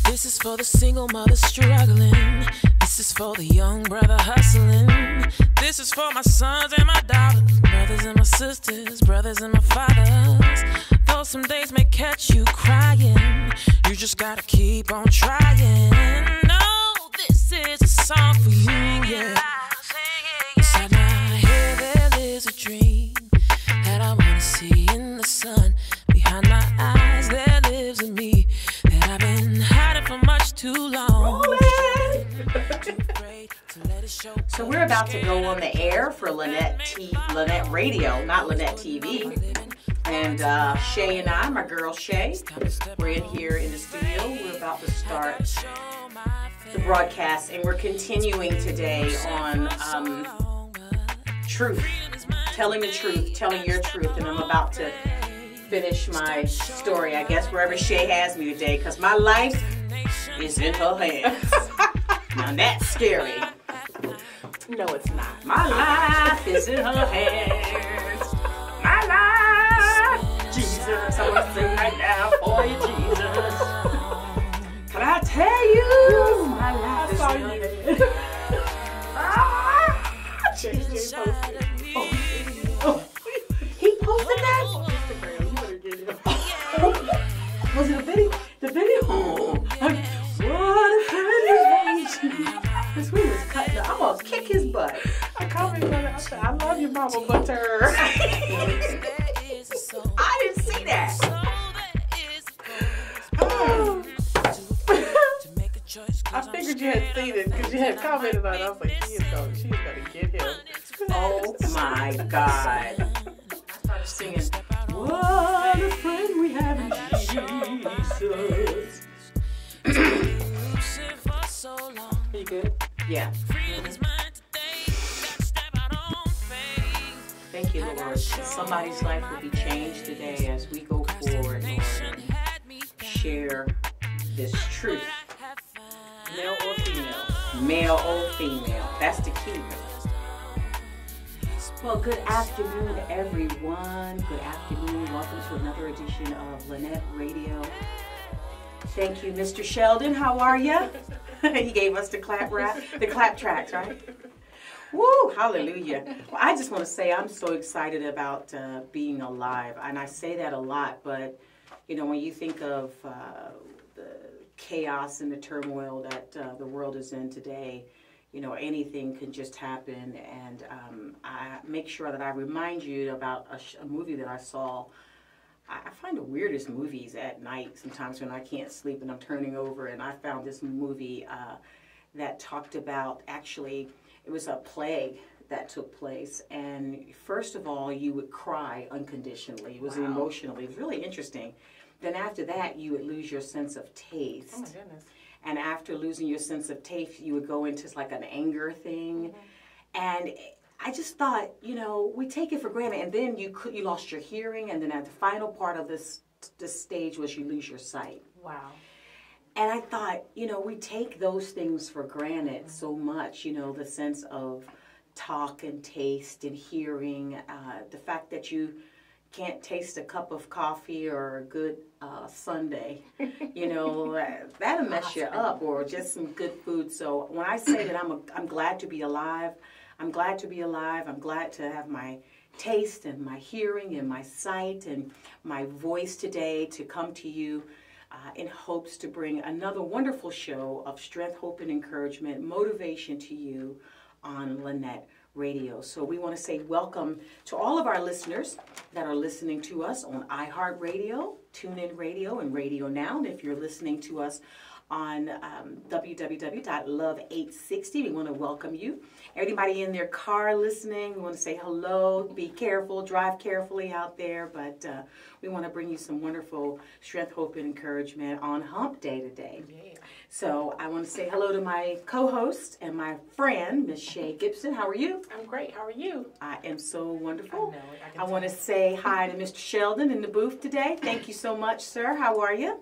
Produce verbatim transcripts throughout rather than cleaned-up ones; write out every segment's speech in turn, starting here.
This is for the single mother struggling. This is for the young brother hustling. This is for my sons and my daughters, brothers and my sisters, brothers and my fathers. Though some days may catch you crying, you just gotta keep on trying. No, this is a song for you, yeah. Inside my head there lives a dream that I wanna see in the sun. Behind my eyes there lives a me that I've been hiding for much too long. So we're about to go on the air for Lynette T Lynette Radio, not Lynette T V. And uh, Shay and I, my girl Shay, we're in here in the studio. We're about to start the broadcast, and we're continuing today on um, truth, telling the truth, telling your truth. And I'm about to finish my story, I guess, wherever Shay has me today, because my life is in her hands. Now that's scary. No, it's not. My life is in her hands. My life, Jesus. I want to sing right now for you, Jesus. Can I tell you, my life is in her hands? Ah, Jesus. Oh, he posted that? Instagram, you better get it. Was it a video? The video? Oh, what a pretty. This we was cutting. I almost kick his butt. I commented on it. I said, I love your mama butter. I didn't see that. Oh. I figured you had seen it because you had commented on it. I was like, she is going, she's going to get him. Oh my God. I started singing, what a friend we have in Jesus. You good? Yeah. Thank you, Lord. Somebody's life will be changed today as we go forward, Lord, and share this truth. Male or female? Male or female. That's the key. Well, good afternoon, everyone. Good afternoon. Welcome to another edition of Lynette Radio. Thank you, Mister Sheldon. How are you? He gave us the clap rap, the clap tracks, right? Woo, hallelujah. Well, I just want to say I'm so excited about uh, being alive. And I say that a lot, but, you know, when you think of uh, the chaos and the turmoil that uh, the world is in today, you know, anything can just happen. And um, I make sure that I remind you about a, sh- a movie that I saw. I find the weirdest movies at night sometimes when I can't sleep and I'm turning over, and I found this movie uh, that talked about, actually, it was a plague that took place, and first of all, you would cry unconditionally. It was wow. emotionally. It was really interesting. Then after that, you would lose your sense of taste. Oh my goodness. And after losing your sense of taste, you would go into like an anger thing. Mm-hmm. And I just thought, you know, we take it for granted, and then you could, you lost your hearing, and then at the final part of this this stage was you lose your sight. Wow. And I thought, you know, we take those things for granted mm-hmm. so much, you know, the sense of talk and taste and hearing, uh, the fact that you can't taste a cup of coffee or a good uh, sundae, you know, that'll mess you up, or just some good food. So when I say that I'm a, I'm glad to be alive, I'm glad to be alive. I'm glad to have my taste and my hearing and my sight and my voice today to come to you uh, in hopes to bring another wonderful show of strength, hope, and encouragement, motivation to you on Lynette Radio. So we want to say welcome to all of our listeners that are listening to us on iHeartRadio, TuneIn Radio, and Radio Now. And if you're listening to us on um, w w w dot love eight sixty. We want to welcome you. Everybody in their car listening, we want to say hello. Be careful, drive carefully out there. But uh, we want to bring you some wonderful strength, hope, and encouragement on Hump Day today. Yeah. So I want to say hello to my co-host and my friend, Miss Shay Gibson. How are you? I'm great. How are you? I am so wonderful. I know. I, I want to say hi to Mister Sheldon in the booth today. Thank you so much, sir. How are you?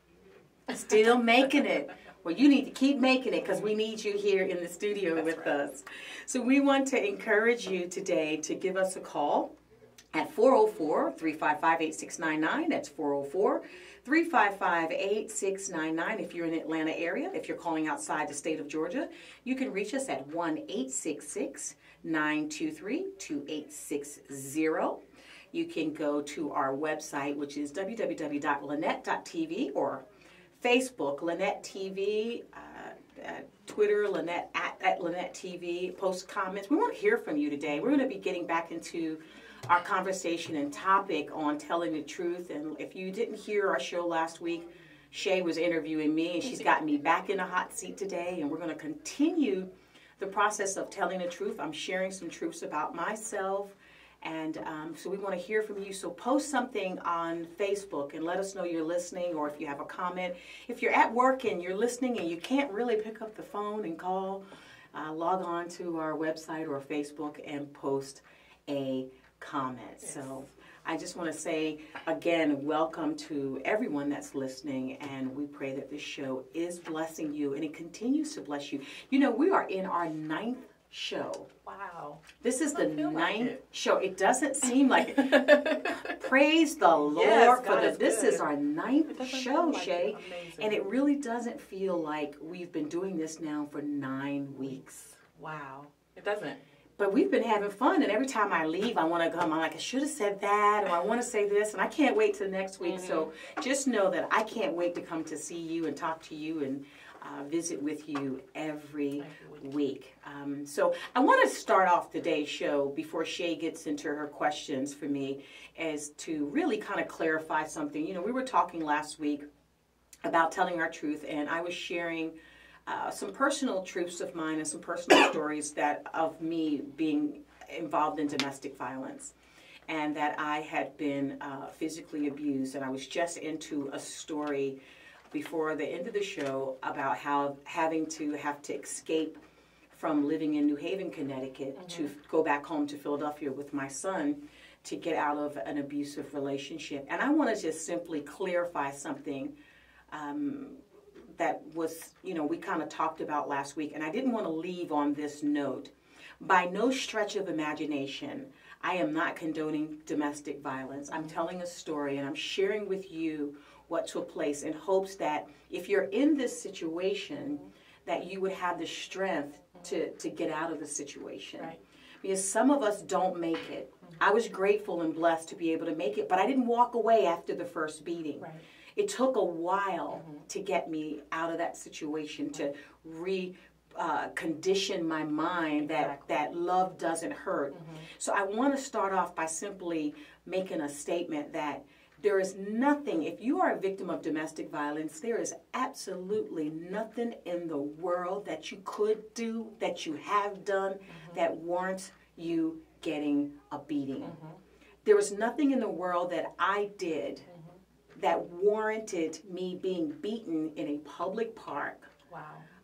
Still making it. Well, you need to keep making it because we need you here in the studio That's with right. us. So we want to encourage you today to give us a call at four oh four, three five five, eight six nine nine. That's four oh four, three five five, eight six nine nine if you're in the Atlanta area. If you're calling outside the state of Georgia, you can reach us at one eight six six, nine two three, two eight six zero. You can go to our website, which is w w w dot lynette dot t v, or Facebook, Lynette T V, uh, uh, Twitter, Lynette at, at Lynette T V. Post comments. We want to hear from you today. We're going to be getting back into our conversation and topic on telling the truth. And if you didn't hear our show last week, Shay was interviewing me, and she's got me back in the hot seat today. And we're going to continue the process of telling the truth. I'm sharing some truths about myself. And um, so we want to hear from you. So post something on Facebook and let us know you're listening, or if you have a comment. If you're at work and you're listening and you can't really pick up the phone and call, uh, log on to our website or Facebook and post a comment. Yes. So I just want to say, again, welcome to everyone that's listening, and we pray that this show is blessing you and it continues to bless you. You know, we are in our ninth show. Wow. This is the ninth like it. show. It doesn't seem like it. Praise the Lord yes, for the, is this good. is our ninth show, like Shay. it. And it really doesn't feel like we've been doing this now for nine weeks. Wow. It doesn't. But we've been having fun, and every time I leave, I want to come. I'm like, I should have said that, or I want to say this, and I can't wait till next week. Mm-hmm. So just know that I can't wait to come to see you and talk to you and uh, visit with you every week. Um, so I want to start off today's show before Shay gets into her questions for me, is to really kind of clarify something. You know, we were talking last week about telling our truth, and I was sharing Uh, some personal truths of mine and some personal stories that of me being involved in domestic violence, and that I had been uh, physically abused. And I was just into a story before the end of the show about how having to have to escape from living in New Haven, Connecticut, mm-hmm. to go back home to Philadelphia with my son to get out of an abusive relationship. And I want to just simply clarify something um, that was, you know, we kind of talked about last week, and I didn't want to leave on this note. By no stretch of imagination, I am not condoning domestic violence. I'm telling a story, and I'm sharing with you what took place in hopes that if you're in this situation, that you would have the strength to, to get out of the situation. Right. Because some of us don't make it. I was grateful and blessed to be able to make it, but I didn't walk away after the first beating. Right. It took a while mm-hmm. to get me out of that situation, to re uh, condition my mind that, exactly. that love doesn't hurt. Mm-hmm. So I want to start off by simply making a statement that there is nothing, if you are a victim of domestic violence, there is absolutely nothing in the world that you could do, that you have done, mm-hmm. that warrants you getting a beating. Mm-hmm. There was nothing in the world that I did that warranted me being beaten in a public park. Wow.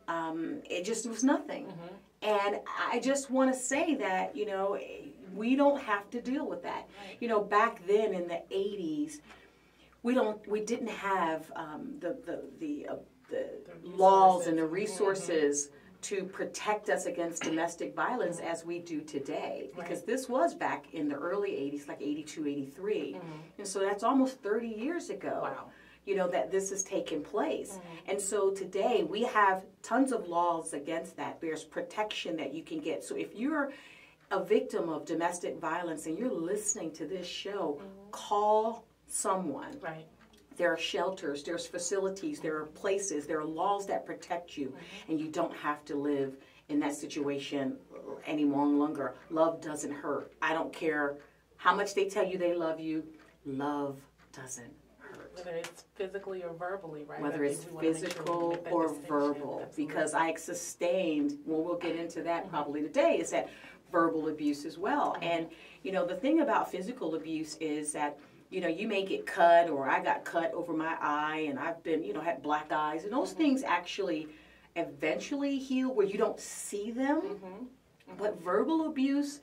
Um, it just was nothing. Mm-hmm. And I just want to say that, you know, we don't have to deal with that. Right. You know, back then in the eighties, we don't, we didn't have um, the the the, uh, the, the laws and the resources mm-hmm. to protect us against domestic violence as we do today. Because right. this was back in the early eighties, like eighty-two, eighty-three. Mm-hmm. And so that's almost thirty years ago, wow. you know, that this has taken place. Mm-hmm. And so today we have tons of laws against that. There's protection that you can get. So if you're a victim of domestic violence and you're listening to this show, mm-hmm. call someone. Right. There are shelters, there's facilities, there are places, there are laws that protect you, mm-hmm. and you don't have to live in that situation any longer. Love doesn't hurt. I don't care how much they tell you they love you, love doesn't hurt. Whether it's physically or verbally, right? Whether it's physical sure or verbal, Absolutely. Because I sustained, well, we'll get into that mm-hmm. probably today, is that verbal abuse as well. Mm-hmm. And, you know, the thing about physical abuse is that you know, you may get cut, or I got cut over my eye, and I've been, you know, had black eyes, and those mm-hmm. things actually eventually heal where you don't see them. Mm-hmm. Mm-hmm. But verbal abuse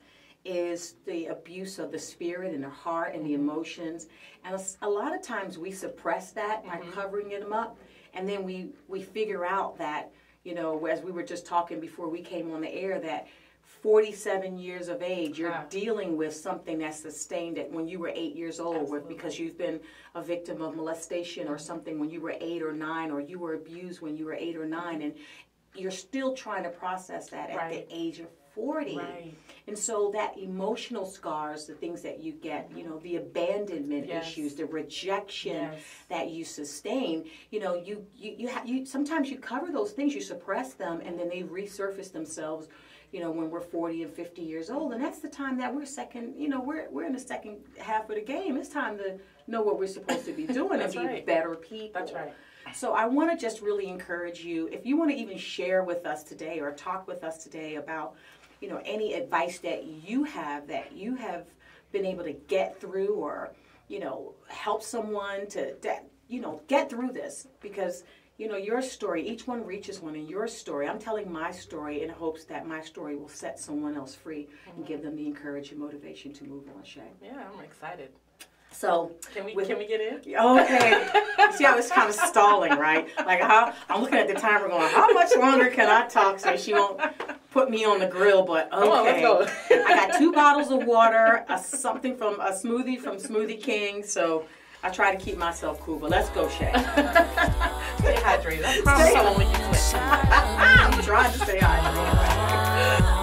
is the abuse of the spirit and the heart and mm-hmm. the emotions, and a, a lot of times we suppress that mm-hmm. by covering them up, and then we we figure out that, you know, as we were just talking before we came on the air, that forty-seven years of age, you're Ah. dealing with something that's sustained at when you were eight years old, with, Absolutely. because you've been a victim of molestation or something when you were eight or nine, or you were abused when you were eight or nine, and you're still trying to process that at Right. the age of forty. Right. And so that emotional scars, the things that you get, you know, the abandonment Yes. issues, the rejection Yes. that you sustain, you know, you you you, ha- you sometimes you cover those things, you suppress them, and then they resurface themselves, you know, when we're forty and fifty years old. And that's the time that we're second, you know, we're we're in the second half of the game. It's time to know what we're supposed to be doing and That's be right. better people. That's right. So I want to just really encourage you, if you want to even share with us today or talk with us today about, you know, any advice that you have that you have been able to get through, or, you know, help someone to, that, you know, get through this, because, you know, your story, each one reaches one in your story. I'm telling my story in hopes that my story will set someone else free and give them the encouragement and motivation to move on, Shay. Yeah, I'm excited. So, Can we with- can we get in? okay. See, I was kind of stalling, right? Like, how, I'm looking at the timer going, how much longer can I talk so she won't put me on the grill? But okay. Come on, let's go. I got two bottles of water, a, something from a smoothie from Smoothie King. So I try to keep myself cool. But let's go, Shay. Stay hydrated. I promise I won't make you sweat. I'm trying to stay hydrated.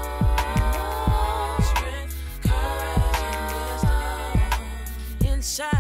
Inside